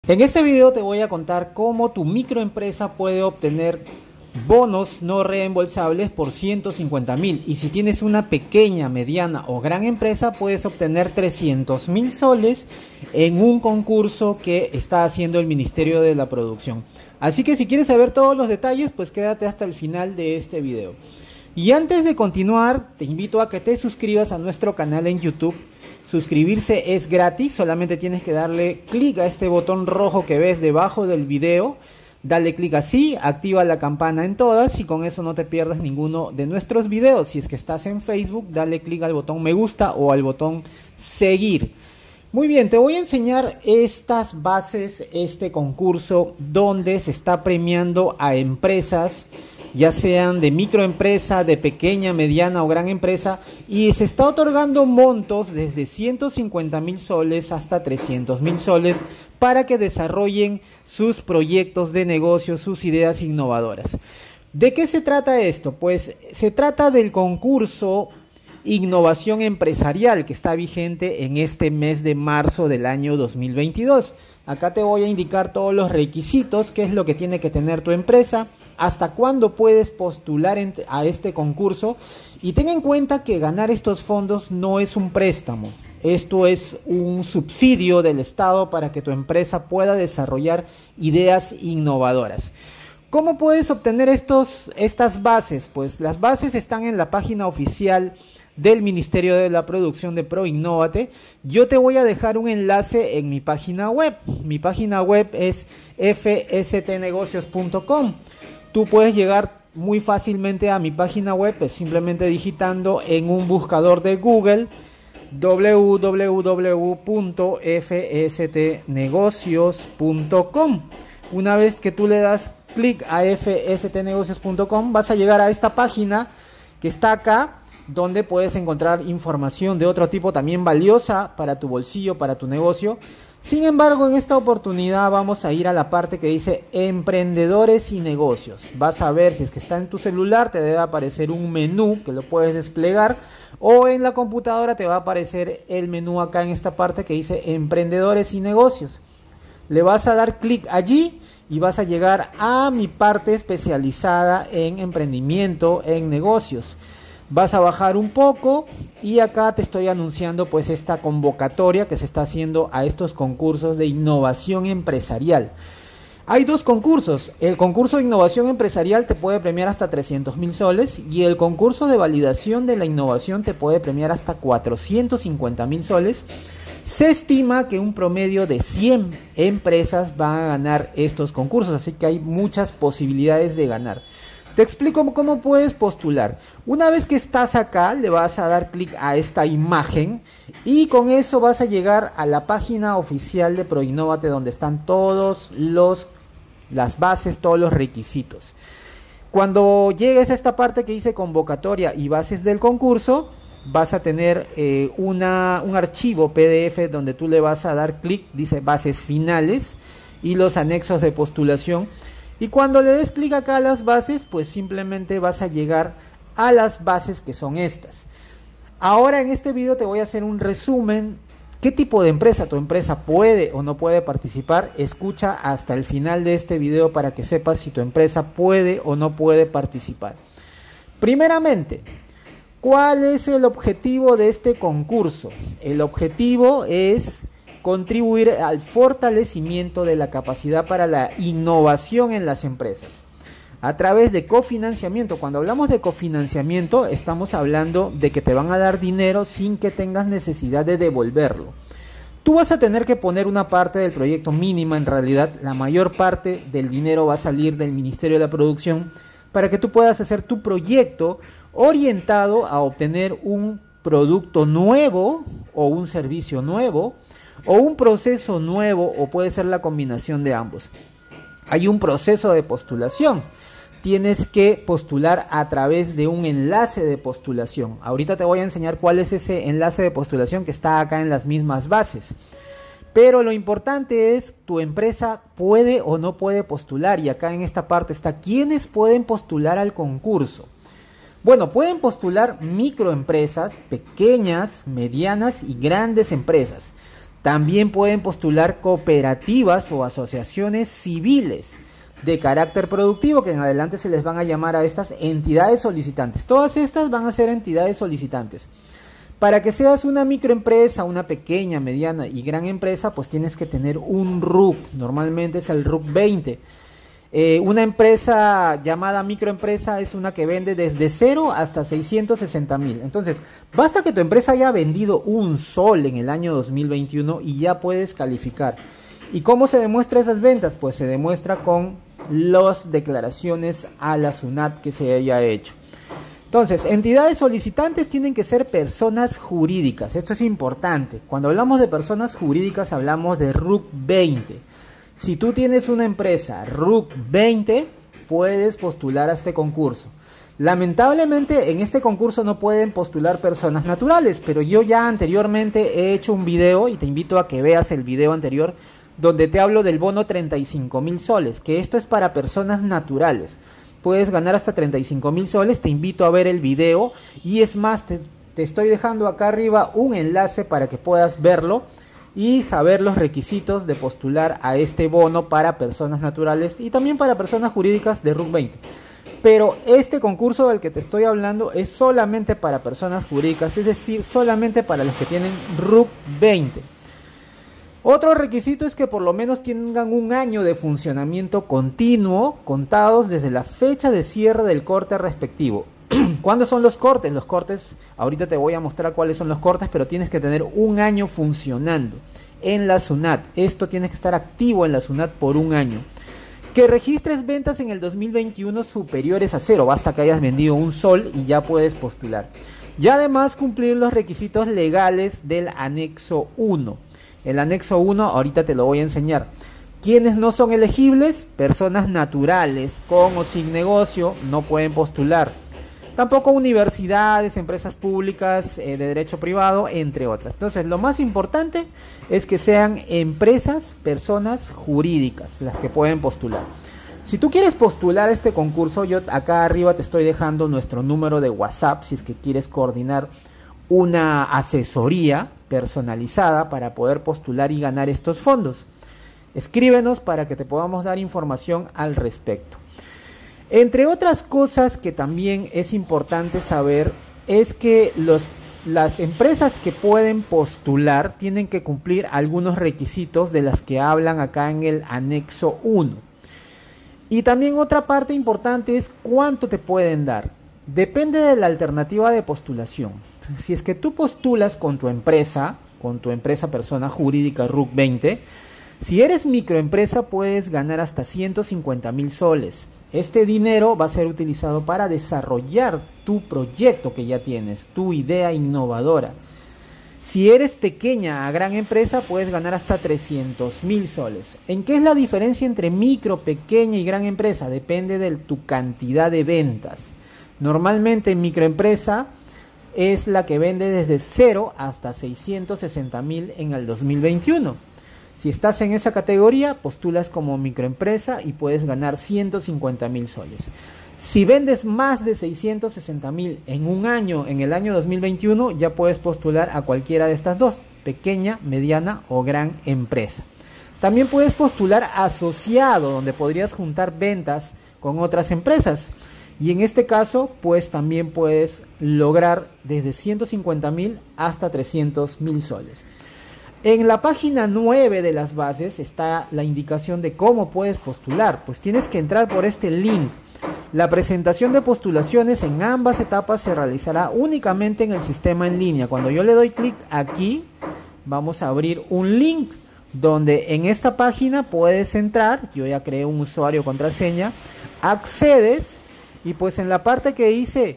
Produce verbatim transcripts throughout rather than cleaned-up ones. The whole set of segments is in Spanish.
En este video te voy a contar cómo tu microempresa puede obtener bonos no reembolsables por ciento cincuenta mil, y si tienes una pequeña, mediana o gran empresa puedes obtener trescientos mil soles en un concurso que está haciendo el Ministerio de la Producción. Así que si quieres saber todos los detalles, pues quédate hasta el final de este video. Y antes de continuar, te invito a que te suscribas a nuestro canal en YouTube. Suscribirse es gratis, solamente tienes que darle clic a este botón rojo que ves debajo del video. Dale clic así, activa la campana en todas y con eso no te pierdas ninguno de nuestros videos. Si es que estás en Facebook, dale clic al botón me gusta o al botón seguir. Muy bien, te voy a enseñar estas bases, este concurso donde se está premiando a empresas, ya sean de microempresa, de pequeña, mediana o gran empresa, y se está otorgando montos desde ciento cincuenta mil soles hasta trescientos mil soles para que desarrollen sus proyectos de negocio, sus ideas innovadoras. ¿De qué se trata esto? Pues se trata del concurso Innovación Empresarial que está vigente en este mes de marzo del año dos mil veintidós. Acá te voy a indicar todos los requisitos, qué es lo que tiene que tener tu empresa, hasta cuándo puedes postular a este concurso, y ten en cuenta que ganar estos fondos no es un préstamo. Esto es un subsidio del Estado para que tu empresa pueda desarrollar ideas innovadoras. ¿Cómo puedes obtener estos, estas bases? Pues las bases están en la página oficial del Ministerio de la Producción de ProInnovate. Yo te voy a dejar un enlace en mi página web. Mi página web es f s t negocios punto com. Tú puedes llegar muy fácilmente a mi página web, pues simplemente digitando en un buscador de Google w w w punto f s t negocios punto com. Una vez que tú le das clic a f s t negocios punto com, vas a llegar a esta página que está acá, donde puedes encontrar información de otro tipo también valiosa para tu bolsillo, para tu negocio. Sin embargo, en esta oportunidad vamos a ir a la parte que dice Emprendedores y Negocios. Vas a ver, si es que está en tu celular, te debe aparecer un menú que lo puedes desplegar, o en la computadora te va a aparecer el menú acá en esta parte que dice Emprendedores y Negocios. Le vas a dar clic allí y vas a llegar a mi parte especializada en emprendimiento, en negocios. Vas a bajar un poco y acá te estoy anunciando pues esta convocatoria que se está haciendo a estos concursos de innovación empresarial. Hay dos concursos. El concurso de innovación empresarial te puede premiar hasta trescientos mil soles y el concurso de validación de la innovación te puede premiar hasta cuatrocientos cincuenta mil soles. Se estima que un promedio de cien empresas van a ganar estos concursos, así que hay muchas posibilidades de ganar. Te explico cómo puedes postular. Una vez que estás acá, le vas a dar clic a esta imagen y con eso vas a llegar a la página oficial de ProInnovate, donde están todos los las bases, todos los requisitos. Cuando llegues a esta parte que dice convocatoria y bases del concurso, vas a tener eh, una, un archivo P D F donde tú le vas a dar clic, dice bases finales y los anexos de postulación. Y cuando le des clic acá a las bases, pues simplemente vas a llegar a las bases que son estas. Ahora en este video te voy a hacer un resumen. ¿Qué tipo de empresa tu empresa puede o no puede participar? Escucha hasta el final de este video para que sepas si tu empresa puede o no puede participar. Primeramente, ¿cuál es el objetivo de este concurso? El objetivo es contribuir al fortalecimiento de la capacidad para la innovación en las empresas a través de cofinanciamiento. Cuando hablamos de cofinanciamiento, estamos hablando de que te van a dar dinero sin que tengas necesidad de devolverlo. Tú vas a tener que poner una parte del proyecto mínima. En realidad, la mayor parte del dinero va a salir del Ministerio de la Producción para que tú puedas hacer tu proyecto orientado a obtener un producto nuevo o un servicio nuevo, o un proceso nuevo, o puede ser la combinación de ambos. Hay un proceso de postulación. Tienes que postular a través de un enlace de postulación. Ahorita te voy a enseñar cuál es ese enlace de postulación que está acá en las mismas bases. Pero lo importante es, tu empresa puede o no puede postular, y acá en esta parte está quiénes pueden postular al concurso. Bueno, pueden postular microempresas, pequeñas, medianas y grandes empresas. También pueden postular cooperativas o asociaciones civiles de carácter productivo, que en adelante se les van a llamar a estas entidades solicitantes. Todas estas van a ser entidades solicitantes. Para que seas una microempresa, una pequeña, mediana y gran empresa, pues tienes que tener un R U C. Normalmente es el R U C veinte. Eh, una empresa llamada microempresa es una que vende desde cero hasta seiscientos sesenta mil. Entonces, basta que tu empresa haya vendido un sol en el año dos mil veintiuno y ya puedes calificar. ¿Y cómo se demuestra esas ventas? Pues se demuestra con las declaraciones a la SUNAT que se haya hecho. Entonces, entidades solicitantes tienen que ser personas jurídicas. Esto es importante. Cuando hablamos de personas jurídicas hablamos de R U C veinte. Si tú tienes una empresa R U C veinte, puedes postular a este concurso. Lamentablemente en este concurso no pueden postular personas naturales, pero yo ya anteriormente he hecho un video y te invito a que veas el video anterior donde te hablo del bono treinta y cinco mil soles, que esto es para personas naturales. Puedes ganar hasta treinta y cinco mil soles, te invito a ver el video y es más, te, te estoy dejando acá arriba un enlace para que puedas verlo y saber los requisitos de postular a este bono para personas naturales y también para personas jurídicas de R U C veinte. Pero este concurso del que te estoy hablando es solamente para personas jurídicas, es decir, solamente para los que tienen R U C veinte. Otro requisito es que por lo menos tengan un año de funcionamiento continuo contados desde la fecha de cierre del corte respectivo. ¿Cuándo son los cortes? Los cortes, ahorita te voy a mostrar cuáles son los cortes, pero tienes que tener un año funcionando en la SUNAT. Esto tienes que estar activo en la SUNAT por un año. Que registres ventas en el dos mil veintiuno superiores a cero, basta que hayas vendido un sol y ya puedes postular. Y además cumplir los requisitos legales del anexo uno. El anexo uno ahorita te lo voy a enseñar. ¿Quiénes no son elegibles? Personas naturales con o sin negocio no pueden postular. Tampoco universidades, empresas públicas eh, de derecho privado, entre otras. Entonces, lo más importante es que sean empresas, personas jurídicas las que pueden postular. Si tú quieres postular este concurso, yo acá arriba te estoy dejando nuestro número de WhatsApp si es que quieres coordinar una asesoría personalizada para poder postular y ganar estos fondos. Escríbenos para que te podamos dar información al respecto. Entre otras cosas que también es importante saber es que los, las empresas que pueden postular tienen que cumplir algunos requisitos de las que hablan acá en el anexo uno. Y también otra parte importante es cuánto te pueden dar. Depende de la alternativa de postulación. Si es que tú postulas con tu empresa, con tu empresa persona jurídica R U C veinte, si eres microempresa puedes ganar hasta ciento cincuenta mil soles. Este dinero va a ser utilizado para desarrollar tu proyecto que ya tienes, tu idea innovadora. Si eres pequeña a gran empresa, puedes ganar hasta trescientos mil soles. ¿En qué es la diferencia entre micro, pequeña y gran empresa? Depende de tu cantidad de ventas. Normalmente microempresa es la que vende desde cero hasta seiscientos sesenta mil en el dos mil veintiuno. Si estás en esa categoría, postulas como microempresa y puedes ganar ciento cincuenta mil soles. Si vendes más de seiscientos sesenta mil en un año, en el año dos mil veintiuno, ya puedes postular a cualquiera de estas dos, pequeña, mediana o gran empresa. También puedes postular asociado, donde podrías juntar ventas con otras empresas. Y en este caso, pues también puedes lograr desde ciento cincuenta mil hasta trescientos mil soles. En la página nueve de las bases está la indicación de cómo puedes postular. Pues tienes que entrar por este link. La presentación de postulaciones en ambas etapas se realizará únicamente en el sistema en línea. Cuando yo le doy clic aquí, vamos a abrir un link donde en esta página puedes entrar. Yo ya creé un usuario contraseña. Accedes y pues en la parte que dice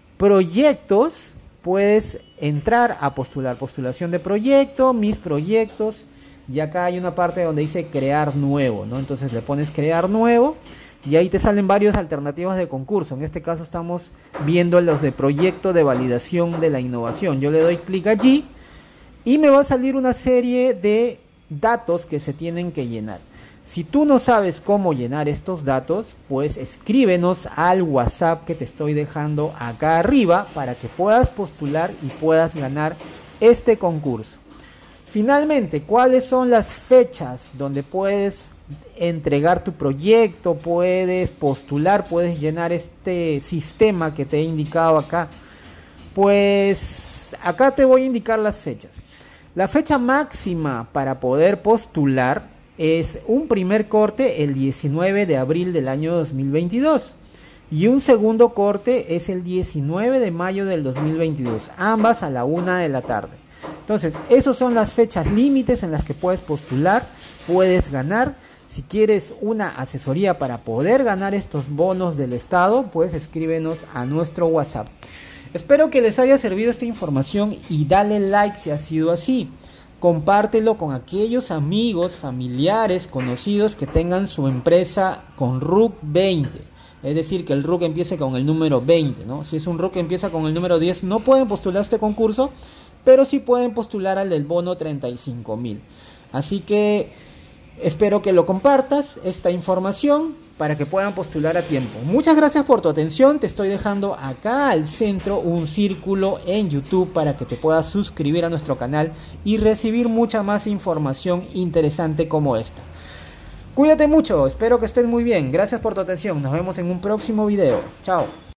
proyectos puedes entrar a postular, postulación de proyecto, mis proyectos, y acá hay una parte donde dice crear nuevo, ¿no? Entonces le pones crear nuevo y ahí te salen varias alternativas de concurso. En este caso estamos viendo los de proyecto de validación de la innovación. Yo le doy clic allí y me va a salir una serie de datos que se tienen que llenar. Si tú no sabes cómo llenar estos datos, pues escríbenos al WhatsApp que te estoy dejando acá arriba para que puedas postular y puedas ganar este concurso. Finalmente, ¿cuáles son las fechas donde puedes entregar tu proyecto, puedes postular, puedes llenar este sistema que te he indicado acá? Pues acá te voy a indicar las fechas. La fecha máxima para poder postular es un primer corte el diecinueve de abril del año dos mil veintidós y un segundo corte es el diecinueve de mayo del dos mil veintidós, ambas a la una de la tarde. Entonces, esas son las fechas límites en las que puedes postular, puedes ganar. Si quieres una asesoría para poder ganar estos bonos del Estado, pues escríbenos a nuestro WhatsApp. Espero que les haya servido esta información y dale like si ha sido así. Compártelo con aquellos amigos, familiares, conocidos que tengan su empresa con R U C veinte. Es decir, que el R U C empiece con el número veinte, ¿no? Si es un R U C que empieza con el número diez, no pueden postular este concurso, pero sí pueden postular al del bono treinta y cinco mil. Así que espero que lo compartas, esta información, para que puedan postular a tiempo. Muchas gracias por tu atención. Te estoy dejando acá al centro un círculo en YouTube para que te puedas suscribir a nuestro canal y recibir mucha más información interesante como esta. Cuídate mucho, espero que estés muy bien. Gracias por tu atención. Nos vemos en un próximo video. Chao.